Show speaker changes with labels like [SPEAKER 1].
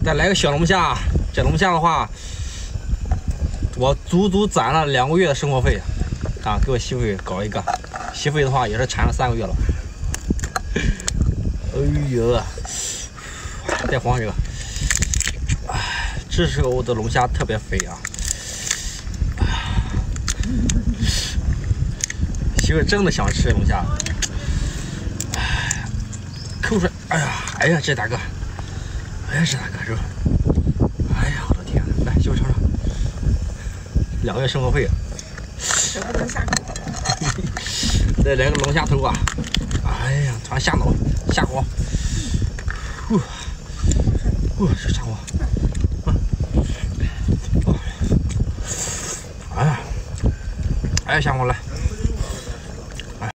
[SPEAKER 1] 再来个小龙虾，这龙虾的话，我足足攒了2个月的生活费啊！给我媳妇搞一个，媳妇的话也是馋了3个月了。哎呦，再黄这个，这时候的龙虾特别肥啊！媳妇真的想吃龙虾，口水，哎呀，这大哥，这大哥是吧？哎呀，我的天哪！来，媳妇尝尝，2个月生活费，
[SPEAKER 2] 舍不得下口。
[SPEAKER 1] 再来个龙虾头啊！哎呀，突然下脑下火，这家伙，哎呀，下火来。